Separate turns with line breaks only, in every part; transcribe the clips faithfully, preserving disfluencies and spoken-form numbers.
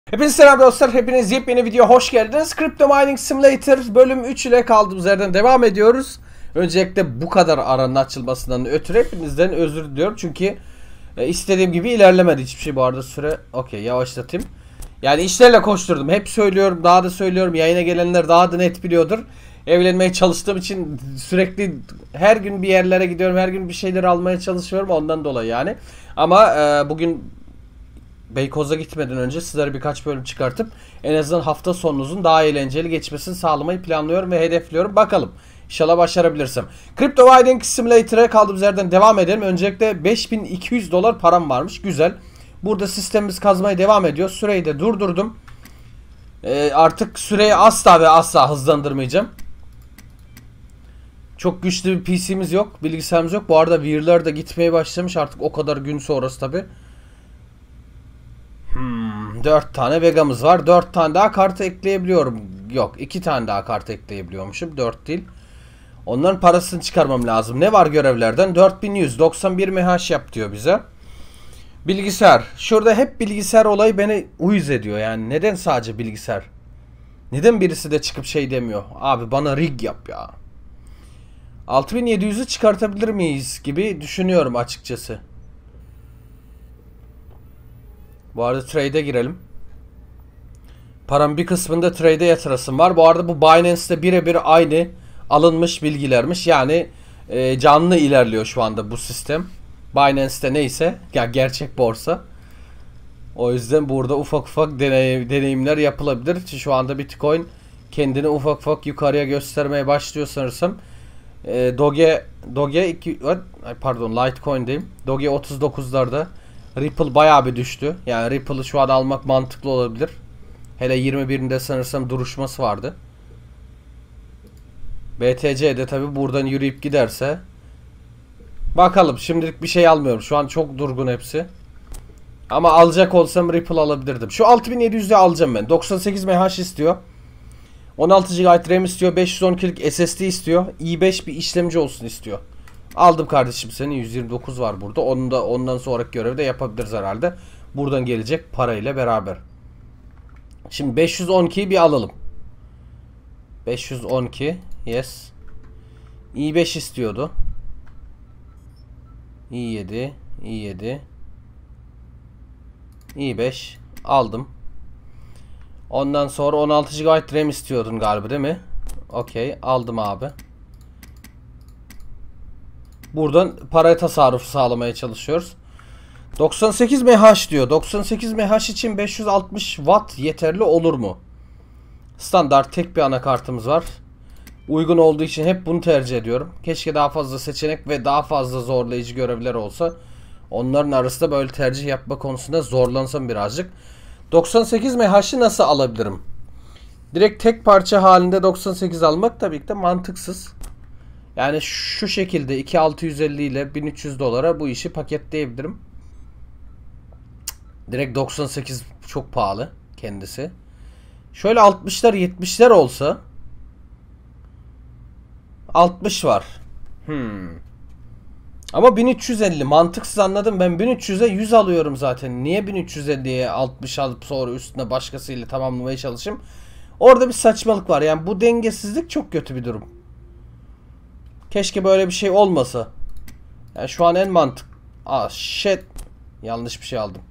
Hepinize selam dostlar. Hepiniz yepyeni video hoş geldiniz. Crypto Mining Simulator bölüm üç ile kaldığımız yerden devam ediyoruz. Öncelikle bu kadar aranın açılmasından ötürü hepinizden özür diliyorum. Çünkü e, istediğim gibi ilerlemedi hiçbir şey bu arada süre. Okey, yavaşlatayım. Yani işlerle koşturdum. Hep söylüyorum, daha da söylüyorum. Yayına gelenler daha da net biliyordur. Evlenmeye çalıştığım için sürekli her gün bir yerlere gidiyorum. Her gün bir şeyler almaya çalışıyorum ondan dolayı yani. Ama e, bugün Beykoz'a gitmeden önce sizlere birkaç bölüm çıkartıp en azından hafta sonunuzun daha eğlenceli geçmesini sağlamayı planlıyorum ve hedefliyorum. Bakalım. İnşallah başarabilirsem. Crypto Mining Simulator'a kaldığımız yerden devam edelim. Öncelikle beş bin iki yüz dolar param varmış. Güzel. Burada sistemimiz kazmaya devam ediyor. Süreyi de durdurdum. Ee, artık süreyi asla ve asla hızlandırmayacağım. Çok güçlü bir P C'miz yok. Bilgisayarımız yok. Bu arada Weir'ler de gitmeye başlamış. Artık o kadar gün sonrası tabi. Hmm, dört tane Vega'mız var. dört tane daha kart ekleyebiliyorum. Yok, iki tane daha kart ekleyebiliyormuşum. dört değil. Onların parasını çıkarmam lazım. Ne var görevlerden? dört bin yüz doksan bir M H yap diyor bize. Bilgisayar. Şurada hep bilgisayar olayı beni uyuz ediyor. Yani neden sadece bilgisayar? Neden birisi de çıkıp şey demiyor? Abi bana rig yap ya. altı bin yedi yüzü çıkartabilir miyiz gibi düşünüyorum açıkçası. Bu arada trade'e girelim. Param bir kısmında trade'e yatırasım var. Bu arada bu Binance'de birebir aynı alınmış bilgilermiş. Yani e, canlı ilerliyor şu anda bu sistem. Binance'de neyse. Ya gerçek borsa. O yüzden burada ufak ufak deney, deneyimler yapılabilir. Şu anda Bitcoin kendini ufak ufak yukarıya göstermeye başlıyor sanırsam. E, Doge Doge iki, pardon Litecoin diyeyim. Doge otuz dokuzlarda. Ripple bayağı bir düştü. Yani Ripple'ı şu an almak mantıklı olabilir. Hele yirmi birinde sanırsam duruşması vardı. B T C'de tabi buradan yürüyüp giderse. Bakalım, şimdilik bir şey almıyorum. Şu an çok durgun hepsi. Ama alacak olsam Ripple alabilirdim. Şu altı bin yedi yüzde alacağım ben. doksan sekiz M H istiyor. on altı gigabayt RAM istiyor. beş yüz on ikilik S S D istiyor. i beş bir işlemci olsun istiyor. Aldım kardeşim seni. yüz yirmi dokuz var burada. Onu da ondan sonraki görevi de yapabiliriz herhalde. Buradan gelecek parayla beraber. Şimdi beş yüz on ikiyi bir alalım. beş yüz on iki. Yes. i beş istiyordu. i yedi. i yedi. i beş. Aldım. Ondan sonra on altı gigabayt RAM istiyordun galiba değil mi? Okey. Aldım abi. Buradan para tasarrufu sağlamaya çalışıyoruz. doksan sekiz M H diyor. doksan sekiz M H için beş yüz altmış watt yeterli olur mu? Standart tek bir anakartımız var. Uygun olduğu için hep bunu tercih ediyorum. Keşke daha fazla seçenek ve daha fazla zorlayıcı görevler olsa. Onların arasında böyle tercih yapma konusunda zorlansam birazcık. doksan sekiz M H'ı nasıl alabilirim? Direkt tek parça halinde doksan sekiz almak tabii ki de mantıksız. Yani şu şekilde iki bin altı yüz elli ile bin üç yüz dolara bu işi paketleyebilirim. Direkt doksan sekiz çok pahalı kendisi. Şöyle altmışlar yetmişler olsa. altmış var. Hmm. Ama bin üç yüz elli mantıksız, anladım. Ben bin üç yüze yüz alıyorum zaten. Niye bin üç yüz elliye altmış alıp sonra üstüne başkasıyla tamamlamaya çalışayım? Orada bir saçmalık var. Yani bu dengesizlik çok kötü bir durum. Keşke böyle bir şey olmasa. Yani şu an en mantık. Ah shit. Yanlış bir şey aldım.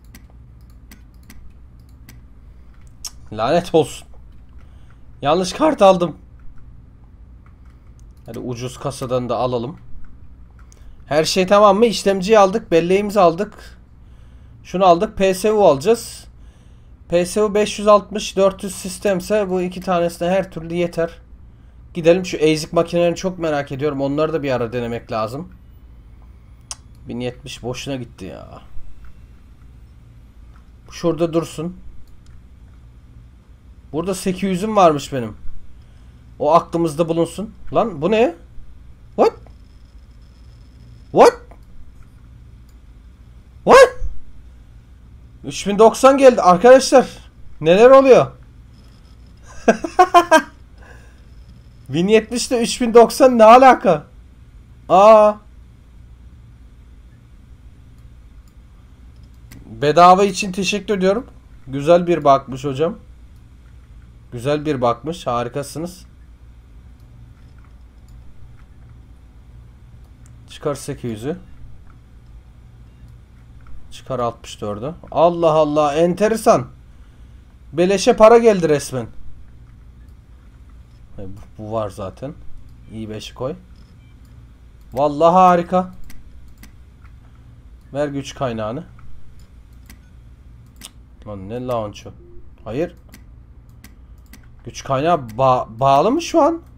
Cık, lanet olsun. Yanlış kart aldım. Hadi ucuz kasadan da alalım. Her şey tamam mı? İşlemciyi aldık. Belleğimizi aldık. Şunu aldık. P S U alacağız. P S U beş yüz altmış dört yüz sistemse bu iki tanesine her türlü yeter. Gidelim, şu A S I C makinelerini çok merak ediyorum. Onları da bir ara denemek lazım. bin yetmiş boşuna gitti ya. Şurada dursun. Burada sekiz yüzüm varmış benim. O aklımızda bulunsun. Lan bu ne? What? What? What? üç bin doksan geldi arkadaşlar. Neler oluyor? bin yetmiş ile üç bin doksan ne alaka? Aa. Bedava için teşekkür ediyorum. Güzel bir bakmış hocam. Güzel bir bakmış. Harikasınız. Çıkar sekiz yüzü. Çıkar altmış dördü. Allah Allah, enteresan. Beleşe para geldi resmen. Bu var zaten. i beşi koy. Vallahi harika. Ver güç kaynağını. Lan ne launch'u? Hayır. Güç kaynağı ba bağlı mı şu an?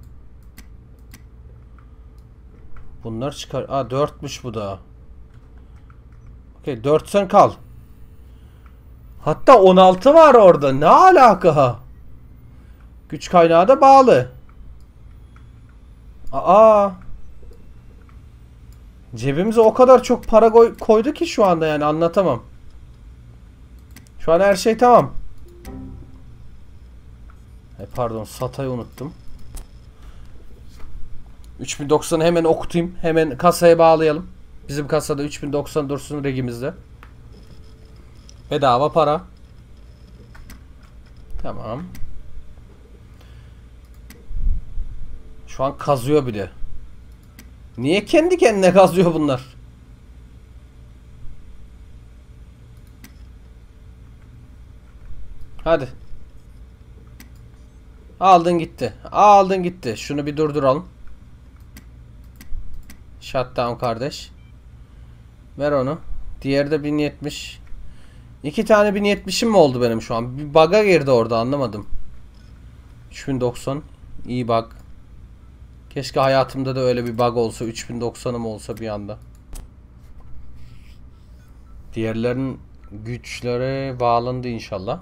Bunlar çıkar. Aa dörtmüş bu da. Okey, dört sen kal. Hatta on altı var orada. Ne alaka? Güç kaynağı da bağlı. Aa. Cebimize o kadar çok para koy koydu ki şu anda, yani anlatamam. Şu an her şey tamam. E pardon, satayı unuttum. üç bin doksanı hemen okutayım. Hemen kasaya bağlayalım. Bizim kasada üç bin doksan dursun regimizde. Bedava para. Tamam. Şu an kazıyor bile. Niye kendi kendine kazıyor bunlar? Hadi. Aldın gitti. Aldın gitti. Şunu bir durduralım. Shutdown kardeş. Ver onu. Diğeri de bin yetmiş. İki tane bin yetmişim mi oldu benim şu an? Bir bug'a girdi orada, anlamadım. üç bin doksan. İyi bug. Keşke hayatımda da öyle bir bug olsa. üç bin doksanım olsa bir anda. Diğerlerin güçlere bağlandı inşallah.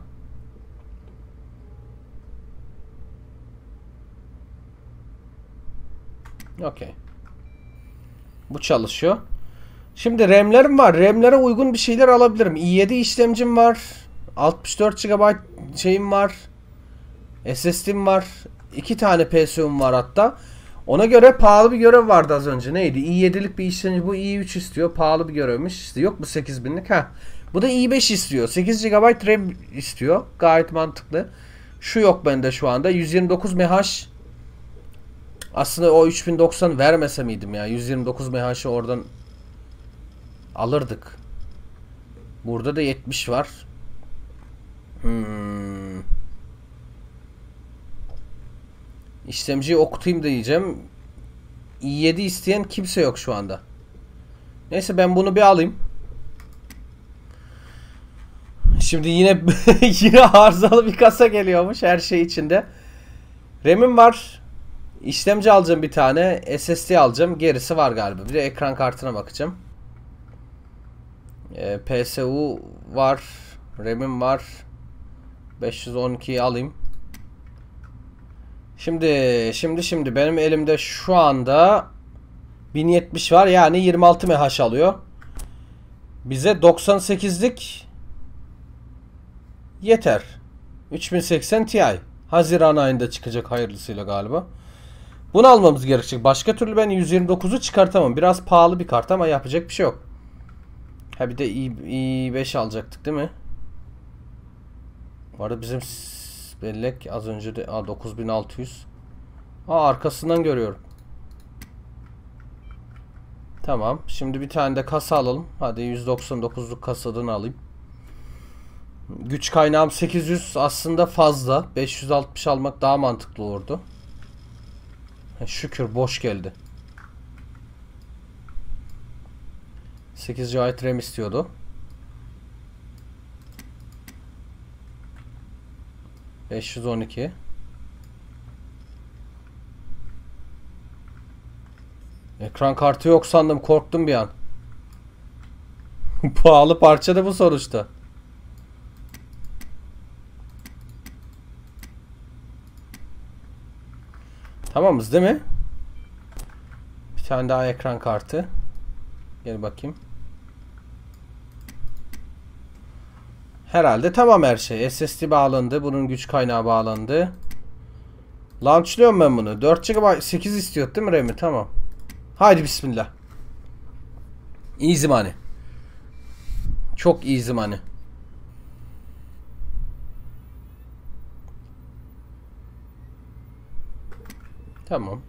Okey. Bu çalışıyor. Şimdi RAM'lerim var. RAM'lere uygun bir şeyler alabilirim. i yedi işlemcim var. altmış dört gigabayt şeyim var. S S D'm var. iki tane P S U'm var hatta. Ona göre pahalı bir görev vardı az önce. Neydi? i yedilik bir işlemci. Bu i üç istiyor. Pahalı bir görevmiş. İşte yok mu sekiz binlik? Ha. Bu da i beş istiyor. sekiz gigabayt RAM istiyor. Gayet mantıklı. Şu yok bende şu anda. yüz yirmi dokuz megabayt. Aslında o üç bin doksan vermese miydim ya? yüz yirmi dokuz megabayt'ı oradan alırdık. Burada da yetmiş var. Hmm. İşlemciyi okutayım diyeceğim. i yedi isteyen kimse yok şu anda. Neyse ben bunu bir alayım. Şimdi yine yine arızalı bir kasa geliyormuş her şey içinde. RAM'im var. İşlemci alacağım bir tane. S S D alacağım. Gerisi var galiba. Bir de ekran kartına bakacağım. Ee, P S U var. RAM'im var. beş yüz on ikiyi alayım. Şimdi şimdi şimdi benim elimde şu anda bin yetmiş var. Yani yirmi altı megabayt alıyor. Bize doksan sekizlik yeter. üç bin seksen Ti. Haziran ayında çıkacak hayırlısıyla galiba. Bunu almamız gerekecek. Başka türlü ben yüz yirmi dokuzu çıkartamam. Biraz pahalı bir kart ama yapacak bir şey yok. Ha bir de i beş alacaktık değil mi? Bu arada bizim bellek az önce de a, dokuz bin altı yüz. Aa, arkasından görüyorum. Tamam. Şimdi bir tane de kasa alalım. Hadi yüz doksan dokuzluk kasadan alayım. Güç kaynağım sekiz yüz aslında fazla. beş yüz altmış almak daha mantıklı olurdu. Şükür boş geldi. sekiz gigabayt RAM istiyordu. beş yüz on iki. Ekran kartı yok sandım, korktum bir an. Pahalı parça da bu sonuçta. Tamamız değil mi? Bir tane daha ekran kartı. Gel bakayım. Herhalde tamam her şey. S S D bağlandı. Bunun güç kaynağı bağlandı. Launchlıyorum ben bunu. dört gigabayt sekiz istiyor değil mi RAM'i? Tamam. Haydi bismillah. Easy money. Çok easy money. Tamam.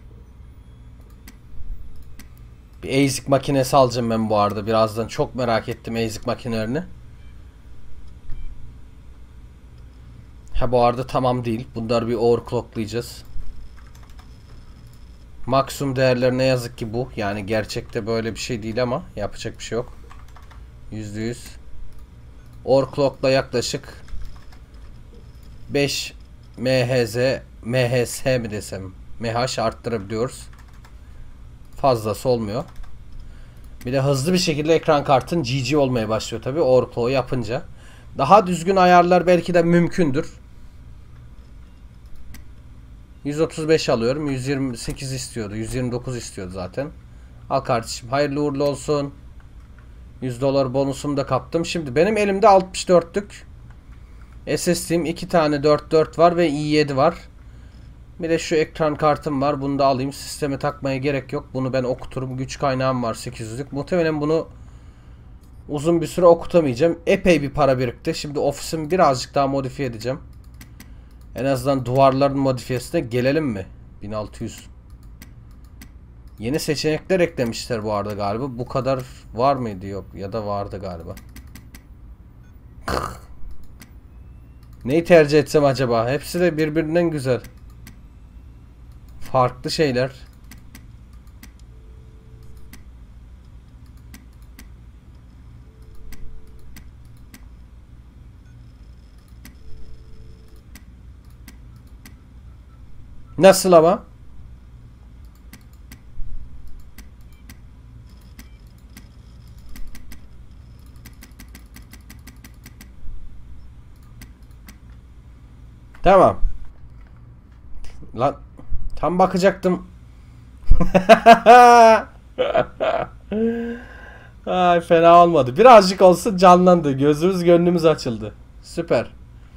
Bir ASIC makinesi alacağım ben bu arada. Birazdan çok merak ettim ASIC makinelerini. Ha bu arada tamam değil. Bunları bir overclocklayacağız. Maksimum değerler ne yazık ki bu. Yani gerçekte böyle bir şey değil ama yapacak bir şey yok. yüzde yüz. Overclockla yaklaşık beş M H Z M H S mi desem M H arttırabiliyoruz. Fazlası olmuyor. Bir de hızlı bir şekilde ekran kartın G G olmaya başlıyor tabi overclock yapınca. Daha düzgün ayarlar belki de mümkündür. yüz otuz beş alıyorum. yüz yirmi sekiz istiyordu. yüz yirmi dokuz istiyordu zaten. Al kardeşim. Hayırlı uğurlu olsun. yüz dolar bonusumu da kaptım. Şimdi benim elimde altmış dörtlük S S D'im, iki tane dört dört var ve i yedi var. Bir de şu ekran kartım var. Bunu da alayım. Sisteme takmaya gerek yok. Bunu ben okuturum. Güç kaynağım var sekiz yüzlük. Muhtemelen bunu uzun bir süre okutamayacağım. Epey bir para birikti. Şimdi ofisimi birazcık daha modifiye edeceğim. En azından duvarların modifiyesine gelelim mi? bin altı yüz. Yeni seçenekler eklemişler bu arada galiba. Bu kadar var mıydı? Yok. Ya da vardı galiba. Neyi tercih etsem acaba? Hepsi de birbirinden güzel. Farklı şeyler. Nasıl ama? Tamam. Lan tam bakacaktım. Ay fena olmadı. Birazcık olsun canlandı. Gözümüz gönlümüz açıldı. Süper.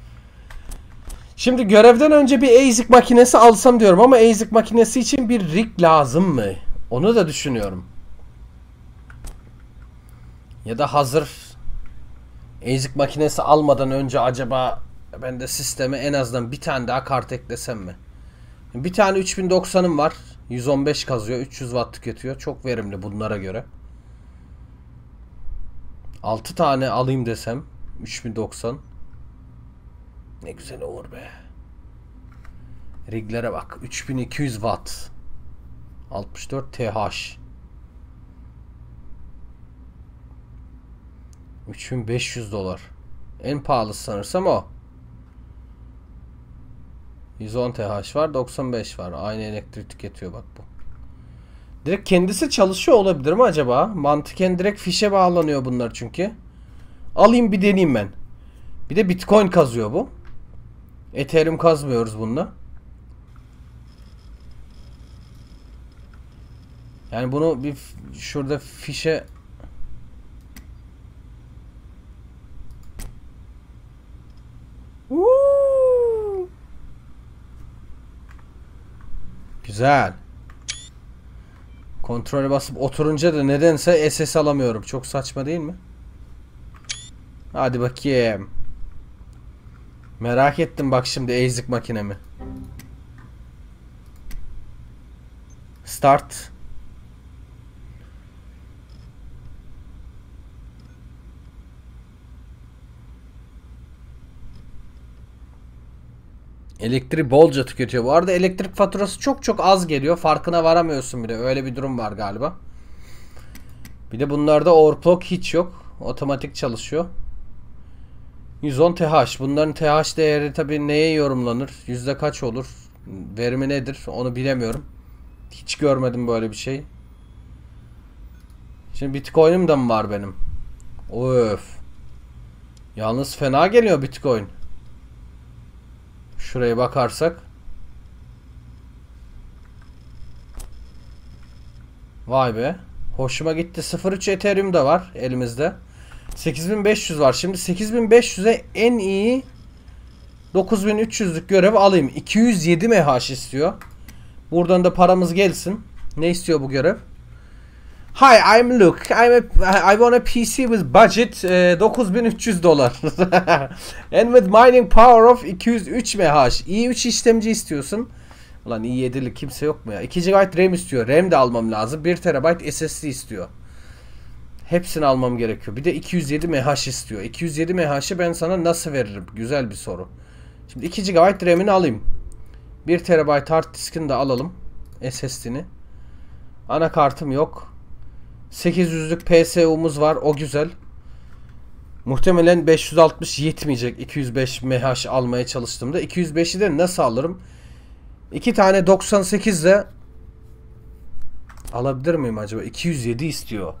Şimdi görevden önce bir ASIC makinesi alsam diyorum ama ASIC makinesi için bir rig lazım mı? Onu da düşünüyorum. Ya da hazır ASIC makinesi almadan önce acaba ben de sisteme en azından bir tane daha kart eklesem mi? Bir tane üç bin doksanım var. yüz on beş kazıyor. üç yüz watt tüketiyor. Çok verimli bunlara göre. altı tane alayım desem. üç bin doksan. Ne güzel olur be. Riglere bak. üç bin iki yüz watt. altmış dört T H. üç bin beş yüz dolar. En pahalısı sanırsam o. yüz on T H var. doksan beş var. Aynı elektrik tüketiyor bak bu. Direkt kendisi çalışıyor olabilir mi acaba? Mantıken direkt fişe bağlanıyor bunlar çünkü. Alayım bir deneyeyim ben. Bir de Bitcoin kazıyor bu. Ethereum kazmıyoruz bununla. Yani bunu bir şurada fişe Woo! Güzel. Kontrole basıp oturunca da nedense S S alamıyorum. Çok saçma değil mi? Hadi bakayım. Merak ettim bak şimdi ASIC makinemi. Start. Elektrik bolca tüketiyor. Bu arada elektrik faturası çok çok az geliyor. Farkına varamıyorsun bile. Öyle bir durum var galiba. Bir de bunlarda overclock hiç yok. Otomatik çalışıyor. yüz on T H. Bunların T H değeri tabii neye yorumlanır? Yüzde kaç olur? Verimi nedir? Onu bilemiyorum. Hiç görmedim böyle bir şey. Şimdi Bitcoin'im de mi var benim? Öf. Yalnız fena geliyor Bitcoin. Şuraya bakarsak. Vay be. Hoşuma gitti. sıfır nokta üç Ethereum da var elimizde. sekiz bin beş yüz var. Şimdi sekiz bin beş yüze en iyi dokuz bin üç yüzlük görev alayım. iki yüz yedi M H istiyor. Buradan da paramız gelsin. Ne istiyor bu görev? Hi, I'm Luke. I'm a, I want a P C with budget uh, dokuz bin üç yüz dolar. And with mining power of iki yüz üç M H. i üç işlemci istiyorsun. Ulan i yedilik kimse yok mu ya? iki gigabayt RAM istiyor. RAM de almam lazım. bir terabayt S S D istiyor. Hepsini almam gerekiyor. Bir de iki yüz yedi megabayt istiyor. iki yüz yedi megabaytı ben sana nasıl veririm? Güzel bir soru. Şimdi iki gigabayt RAM'ini alayım. bir terabayt hard diskini de alalım. S S D'ni. Anakartım yok. sekiz yüzlük P S U'muz var. O güzel. Muhtemelen beş yüz altmış yetmeyecek. iki yüz beş megabayt almaya çalıştığımda. iki yüz beşi de nasıl alırım? iki tane doksan sekiz de alabilir miyim acaba? iki yüz yedi istiyor.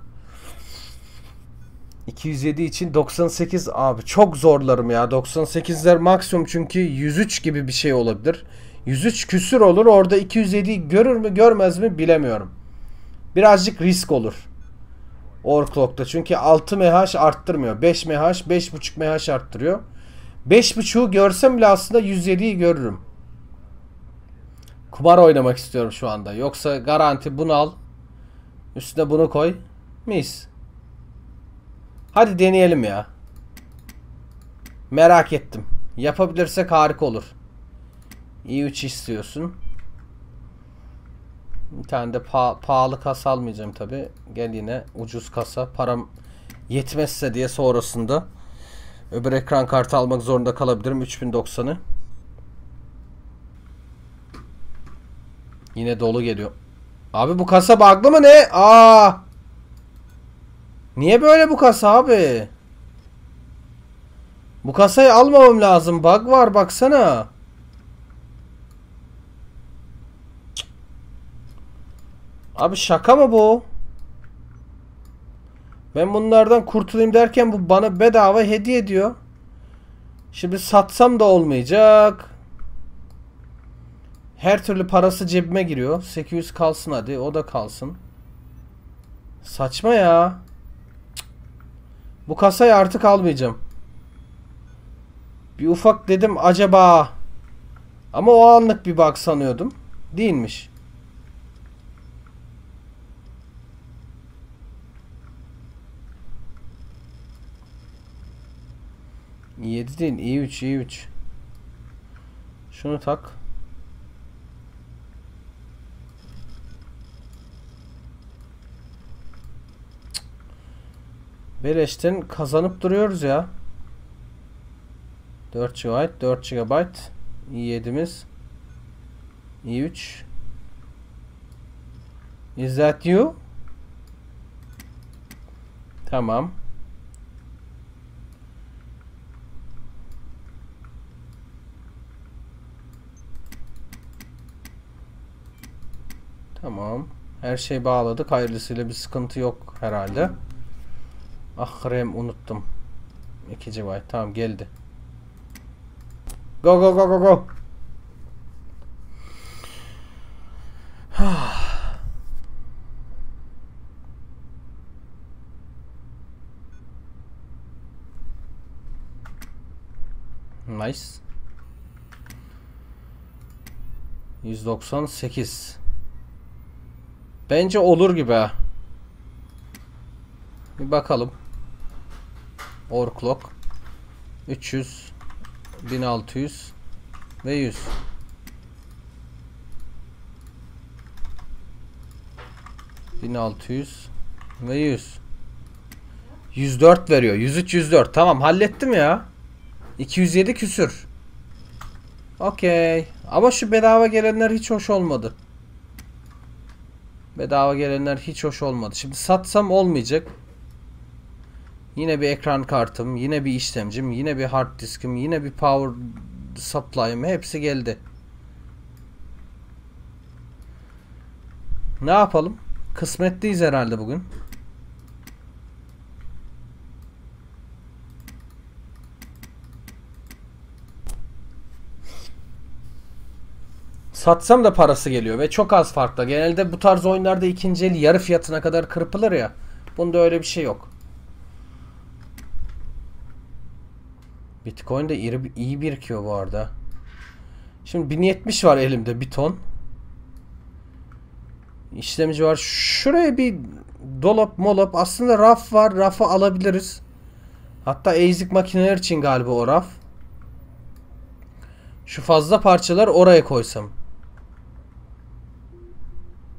iki yüz yedi için doksan sekiz abi çok zorlarım ya. doksan sekizler maksimum çünkü yüz üç gibi bir şey olabilir. yüz üç küsür olur. Orada iki yüz yediyi görür mü görmez mi bilemiyorum. Birazcık risk olur. Overclock'ta çünkü altı megabayt arttırmıyor. beş megabayt, beş buçuk megabayt arttırıyor. beş buçuğu görsem bile aslında yüz yediyi görürüm. Kumar oynamak istiyorum şu anda. Yoksa garanti bunu al. Üstüne bunu koy. Mis. Hadi deneyelim ya. Merak ettim. Yapabilirsek harika olur. i üç istiyorsun. Bir tane de pa pahalı kasa almayacağım tabi. Gel yine ucuz kasa. Param yetmezse diye sonrasında öbür ekran kartı almak zorunda kalabilirim. üç bin doksanı. Yine dolu geliyor. Abi bu kasa bug'lı mı ne? Aa! Niye böyle bu kasa abi? Bu kasayı almamam lazım. Bug var baksana. Abi şaka mı bu? Ben bunlardan kurtulayım derken bu bana bedava hediye ediyor. Şimdi satsam da olmayacak. Her türlü parası cebime giriyor. sekiz yüz kalsın hadi. O da kalsın. Saçma ya. Cık. Bu kasayı artık almayacağım. Bir ufak dedim acaba. Ama o anlık bir bug sanıyordum. Değilmiş. i yedi değil. i üç i üç. Şunu tak. Beleşten kazanıp duruyoruz ya. dört gigabayt, dört gigabayt i yedi'miz. i üç. Is that you? Tamam. Tamam. Her şey bağladık. Hayırlısıyla bir sıkıntı yok herhalde. Ah RAM unuttum. iki gigabayt. Tamam geldi. Go go go go go. Nice. yüz doksan sekiz. Bence olur gibi. Bir bakalım. Overclock üç yüz, bin altı yüz ve yüz. bin altı yüz ve yüz. yüz dört veriyor. yüz üç yüz dört. Tamam hallettim ya. iki yüz yedi küsür. Okey. Ama şu bedava gelenler hiç hoş olmadı. Bedava gelenler hiç hoş olmadı. Şimdi satsam olmayacak. Yine bir ekran kartım, yine bir işlemcim, yine bir hard diskim, yine bir power supply'ım hepsi geldi. Ne yapalım? Kısmetliyiz herhalde bugün. Satsam da parası geliyor ve çok az farkla. Genelde bu tarz oyunlarda ikinci el yarı fiyatına kadar kırpılır ya. Bunda öyle bir şey yok. Bitcoin de iyi, iyi birikiyor bu arada. Şimdi bin yetmiş var elimde, bir ton. İşlemci var. Şuraya bir dolap molap. Aslında raf var. Rafı alabiliriz. Hatta ezik makineler için galiba o raf. Şu fazla parçalar oraya koysam.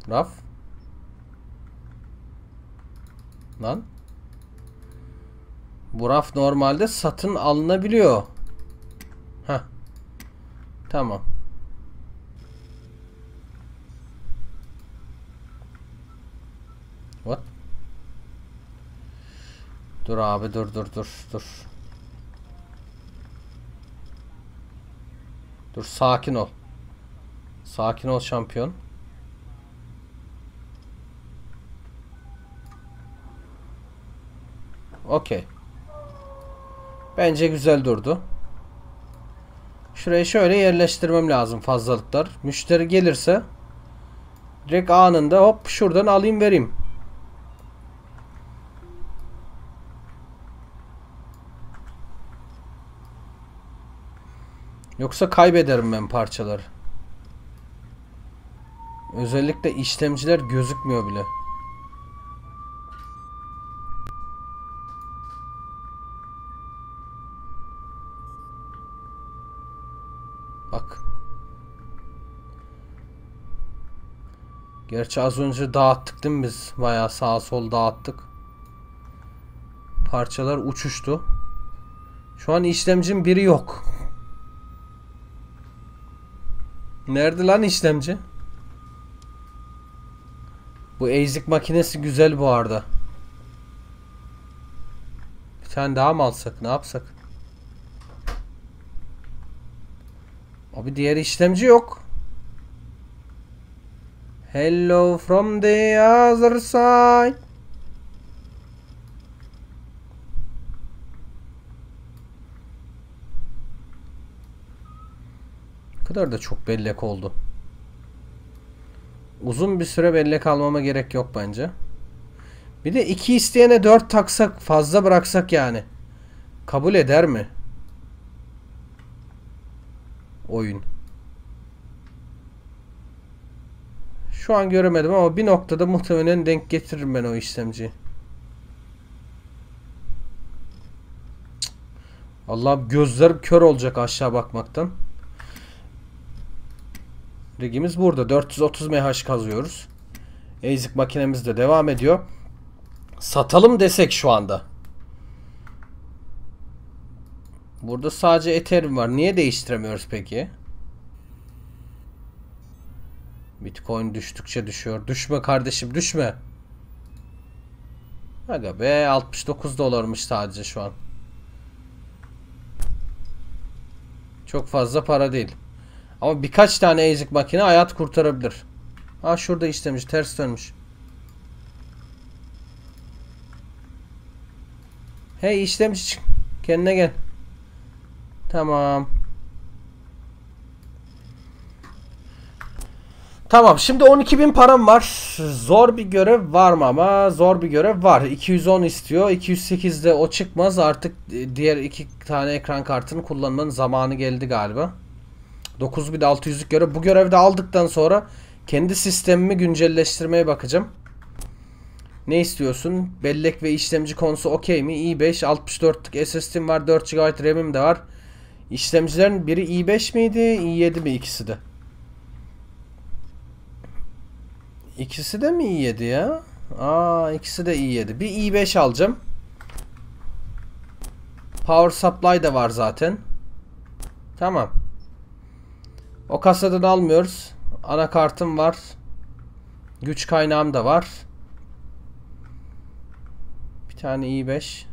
Raf. Lan. Bu raf normalde satın alınabiliyor. Heh. Tamam. What? Dur abi, dur dur dur dur. Dur, sakin ol. Sakin ol şampiyon. Okey. Bence güzel durdu. Şurayı şöyle yerleştirmem lazım, fazlalıklar. Müşteri gelirse direkt anında hop şuradan alayım vereyim. Yoksa kaybederim ben parçaları. Özellikle işlemciler gözükmüyor bile. Bak. Gerçi az önce dağıttık değil mi biz? Bayağı sağa sol dağıttık. Parçalar uçuştu. Şu an işlemcim biri yok. Nerede lan işlemci? Bu ezik makinesi güzel bu arada. Bir tane daha mı alsak? Ne yapsak? Abi diğer işlemci yok. Hello from the other side. Ne kadar da çok bellek oldu. Uzun bir süre bellek almama gerek yok bence. Bir de iki isteyene dört taksak, fazla bıraksak yani. Kabul eder mi? Oyun. Şu an göremedim ama bir noktada muhtemelen denk getiririm ben o işlemciyi. Allah'ım, gözlerim kör olacak aşağı bakmaktan. Rigimiz burada. dört yüz otuz megahertz kazıyoruz. Ezik makinemiz de devam ediyor. Satalım desek şu anda. Burada sadece Ethereum var. Niye değiştiremiyoruz peki? Bitcoin düştükçe düşüyor. Düşme kardeşim, düşme. Aga be, altmış dokuz dolarmış sadece şu an. Çok fazla para değil. Ama birkaç tane ezik makine hayat kurtarabilir. Ha, şurada işlemiş, ters dönmüş. Hey işlemci, çık. Kendine gel. Tamam. Tamam, şimdi on iki bin param var. Zor bir görev var mı ama? Zor bir görev var. iki yüz on istiyor. iki yüz sekizde o çıkmaz. Artık diğer iki tane ekran kartını kullanmanın zamanı geldi galiba. dokuz bin altı yüzlük görev. Bu görevi de aldıktan sonra kendi sistemimi güncelleştirmeye bakacağım. Ne istiyorsun? Bellek ve işlemci konusu okey mi? i beş, altmış dörtlük S S D'm var. dört gigabayt RAM'im de var. İşlemcilerin biri i beş miydi? i yedi mi ikisi de? İkisi de mi i yedi ya? Aa, ikisi de i yedi. Bir i beş alacağım. Power supply da var zaten. Tamam. O kasadan almıyoruz. Anakartım var. Güç kaynağım da var. Bir tane i beş.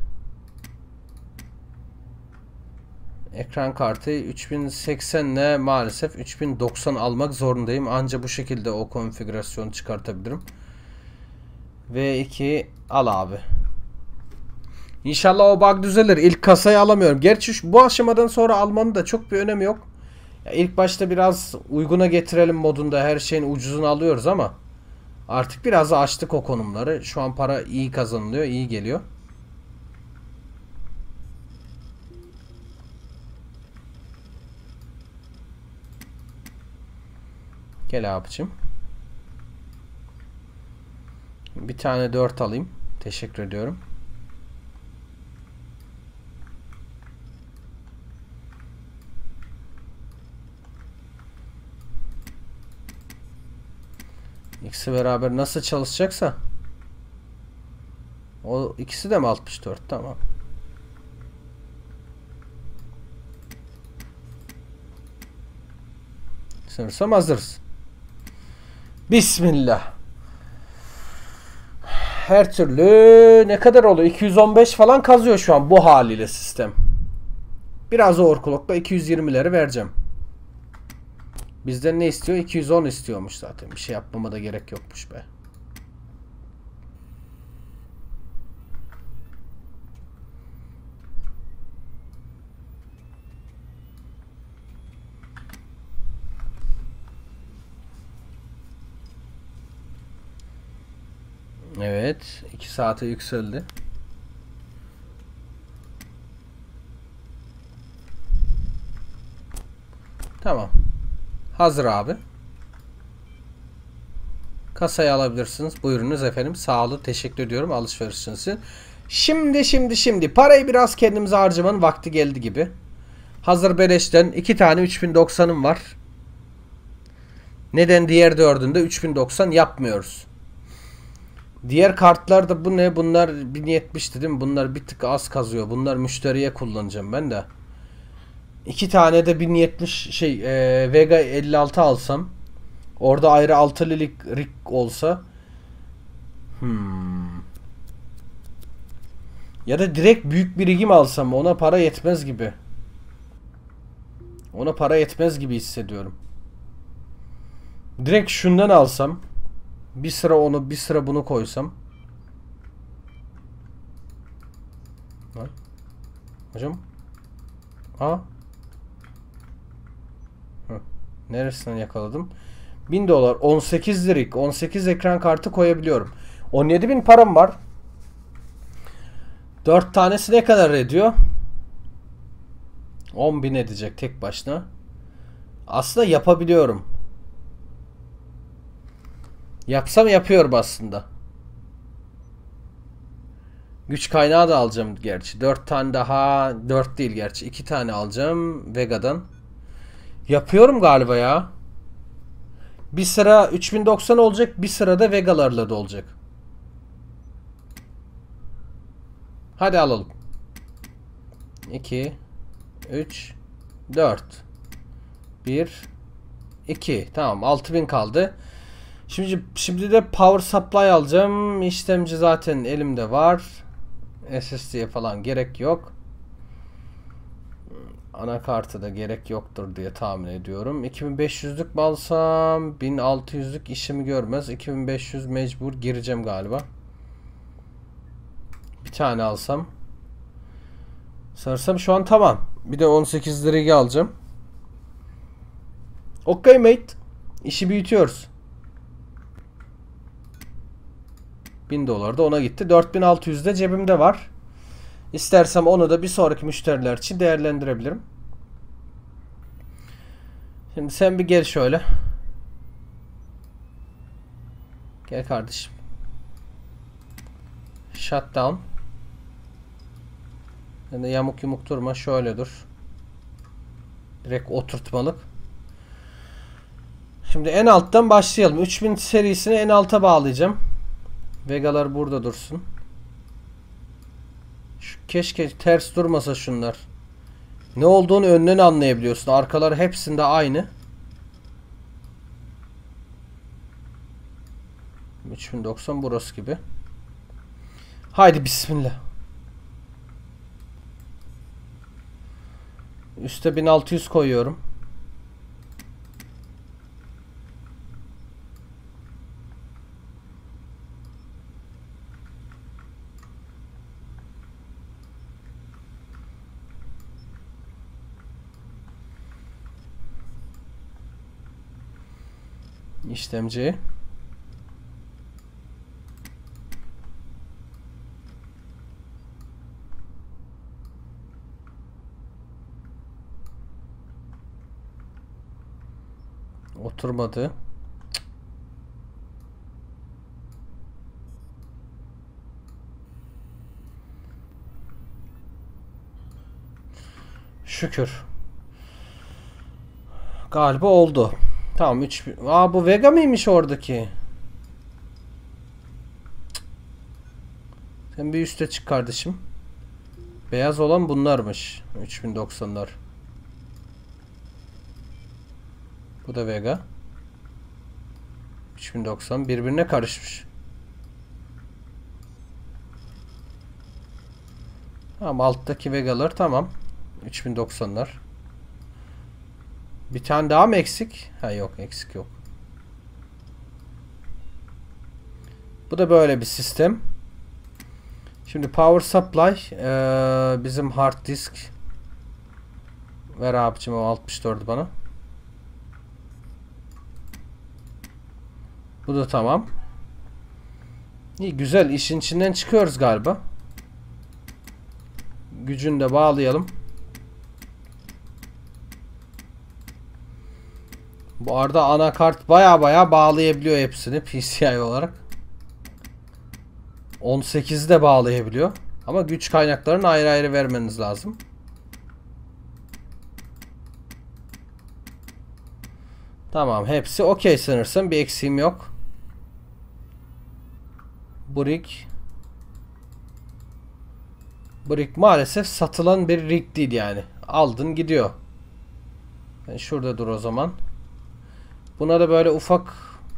Ekran kartı üç bin seksen ile maalesef üç bin doksan almak zorundayım. Anca bu şekilde o konfigürasyonu çıkartabilirim. V iki al abi. İnşallah o bug düzelir. İlk kasayı alamıyorum. Gerçi şu, bu aşamadan sonra almanın da çok bir önemi yok. Ya ilk başta biraz uyguna getirelim modunda her şeyin ucuzunu alıyoruz ama artık biraz da açtık o konumları. Şu an para iyi kazanılıyor, iyi geliyor. Gel abicim. Bir tane dört alayım. Teşekkür ediyorum. İkisi beraber nasıl çalışacaksa. O ikisi de mi altmış dört? Tamam. Sanırsam hazırız. Bismillah. Her türlü ne kadar oluyor? iki yüz on beş falan kazıyor şu an bu haliyle sistem. Biraz overclock'la iki yüz yirmileri vereceğim. Bizden ne istiyor? iki yüz on istiyormuş zaten. Bir şey yapmama da gerek yokmuş be. Evet. iki saate yükseldi. Tamam. Hazır abi. Kasayı alabilirsiniz. Buyurunuz efendim. Sağ olun. Teşekkür ediyorum alışverişiniz. Şimdi şimdi şimdi. Parayı biraz kendimize harcamanın vakti geldi gibi. Hazır beleşten iki tane üç bin doksanım var. Neden diğer dördünde üç bin doksan yapmıyoruz? Diğer kartlarda bu ne? Bunlar bin yetmiş dedim. Bunlar bir tık az kazıyor. Bunlar müşteriye kullanacağım ben de. İki tane de bin yetmiş şey e, Vega elli altı alsam. Orada ayrı altılılik rig olsa. Hmm. Ya da direkt büyük bir rigim alsam ona para yetmez gibi. Ona para yetmez gibi hissediyorum. Direkt şundan alsam. Bir sıra onu bir sıra bunu koysam. Ha? Hocam. Ha? Hı. Neresinden yakaladım? bin dolar. on sekiz lirik. on sekiz ekran kartı koyabiliyorum. on yedi bin param var. dört tanesi ne kadar ediyor? on bin edecek tek başına. Aslında yapabiliyorum. Yapsam yapıyorum aslında. Güç kaynağı da alacağım gerçi. dört tane daha. dört değil gerçi. iki tane alacağım Vega'dan. Yapıyorum galiba ya. Bir sıra üç bin doksan olacak. Bir sırada Vega'larla da olacak. Hadi alalım. iki üç dört bir iki. Tamam, altı bin kaldı. Şimdi şimdi de power supply alacağım. İşlemci zaten elimde var. S S D'ye falan gerek yok. Anakartı da gerek yoktur diye tahmin ediyorum. iki bin beş yüzlük mü alsam? bin altı yüzlük işimi görmez. iki bin beş yüz mecbur gireceğim galiba. Bir tane alsam. Sarsam şu an tamam. Bir de on sekiz lirayı alacağım. Okay mate. İşi büyütüyoruz. bin dolar da ona gitti. dört bin altı yüz de cebimde var. İstersem onu da bir sonraki müşteriler için değerlendirebilirim. Şimdi sen bir gel şöyle. Gel kardeşim. Shutdown. Yani yamuk yumuk durma. Şöyle dur. Direkt oturtmalık. Şimdi en alttan başlayalım. üç bin serisini en alta bağlayacağım. Vega'lar burada dursun. Şu, keşke ters durmasa şunlar. Ne olduğunu önden anlayabiliyorsun. Arkaları hepsinde aynı. üç bin doksan burası gibi. Haydi bismillah. Üste bin altı yüz koyuyorum. İşlemci. Oturmadı. Şükür. Galiba oldu. Tamam üç bin. Aa bu Vega mıymış oradaki? Sen bir üste çık kardeşim. Beyaz olan bunlarmış. üç bin doksanlar. Bu da Vega. üç bin doksan birbirine karışmış. Tamam, alttaki Vega'lar tamam. üç bin doksanlar. Bir tane daha mı eksik? Ha yok, eksik yok. Bu da böyle bir sistem. Şimdi power supply ee, bizim hard disk. Ver abicim o altmış dördü bana. Bu da tamam. İyi, güzel, işin içinden çıkıyoruz galiba. Gücünü de bağlayalım. Bu arada anakart baya baya bağlayabiliyor hepsini P C I olarak. on sekizi de bağlayabiliyor. Ama güç kaynaklarını ayrı ayrı vermeniz lazım. Tamam, hepsi okey sanırsam, bir eksiğim yok. Brick. Brick maalesef satılan bir rig değil yani. Aldın gidiyor. Yani şurada dur o zaman. Buna da böyle ufak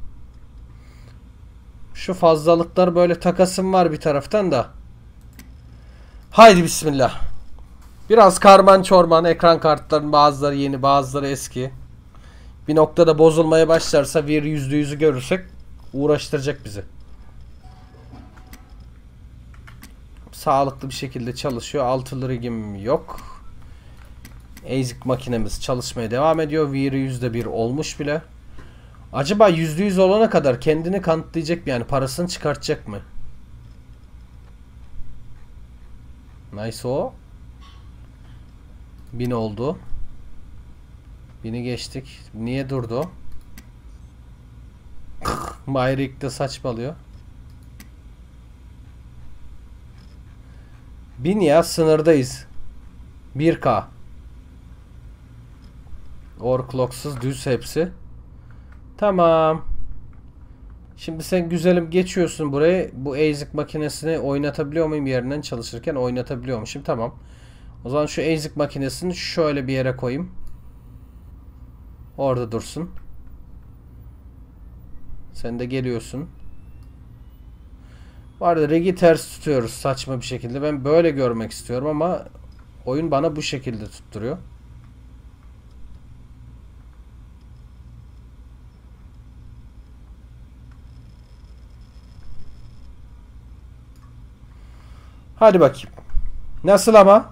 şu fazlalıklar böyle takasım var bir taraftan da. Haydi bismillah. Biraz karman çorman, ekran kartlarının bazıları yeni, bazıları eski. Bir noktada bozulmaya başlarsa bir yüzde yüzü görürsek uğraştıracak bizi. Sağlıklı bir şekilde çalışıyor. Altılı rigim yok. ASIC makinemiz çalışmaya devam ediyor. Vir yüzde bir olmuş bile. Acaba yüzde yüz olana kadar kendini kanıtlayacak mı, yani parasını çıkartacak mı? Nice o. bin oldu. bini geçtik. Niye durdu? Mayrik'te saçmalıyor. bin ya, sınırdayız. bir K. Overclocksuz düz hepsi. Tamam. Şimdi sen güzelim geçiyorsun buraya. Bu ASIC makinesini oynatabiliyor muyum yerinden çalışırken? Oynatabiliyormuşum. Tamam. O zaman şu ASIC makinesini şöyle bir yere koyayım. Orada dursun. Sen de geliyorsun. Bu arada regi ters tutuyoruz saçma bir şekilde. Ben böyle görmek istiyorum ama oyun bana bu şekilde tutturuyor. Hadi bakayım. Nasıl ama?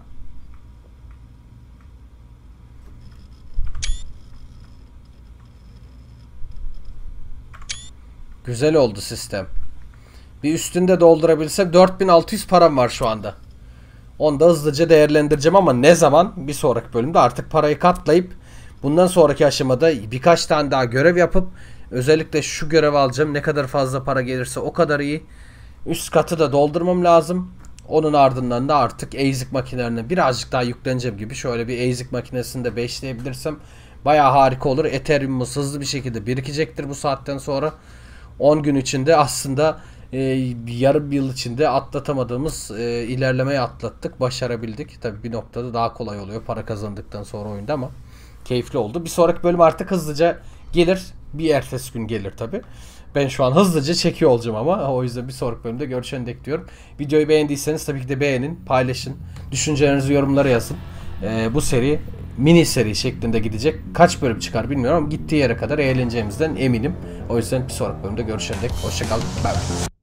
Güzel oldu sistem. Bir üstünde doldurabilsem dört bin altı yüz param var şu anda. Onu da hızlıca değerlendireceğim ama ne zaman? Bir sonraki bölümde artık parayı katlayıp bundan sonraki aşamada birkaç tane daha görev yapıp özellikle şu görevi alacağım. Ne kadar fazla para gelirse o kadar iyi. Üst katı da doldurmam lazım. Onun ardından da artık ASIC makinelerine birazcık daha yükleneceğim gibi. Şöyle bir ASIC makinesini de beşleyebilirsem bayağı harika olur. Ethereum'umuz hızlı bir şekilde birikecektir bu saatten sonra. on gün içinde aslında e, yarım yıl içinde atlatamadığımız e, ilerlemeyi atlattık. Başarabildik. Tabii bir noktada daha kolay oluyor para kazandıktan sonra oyunda ama keyifli oldu. Bir sonraki bölüm artık hızlıca gelir. Bir ertesi gün gelir tabii. Ben şu an hızlıca çekiyor olacağım ama o yüzden bir sonraki bölümde görüşene dek diyorum. Videoyu beğendiyseniz tabii ki de beğenin, paylaşın. Düşüncelerinizi yorumlara yazın. Ee, bu seri mini seri şeklinde gidecek. Kaç bölüm çıkar bilmiyorum ama gittiği yere kadar eğleneceğimizden eminim. O yüzden bir sonraki bölümde görüşene dek hoşça kalın. Bye bye.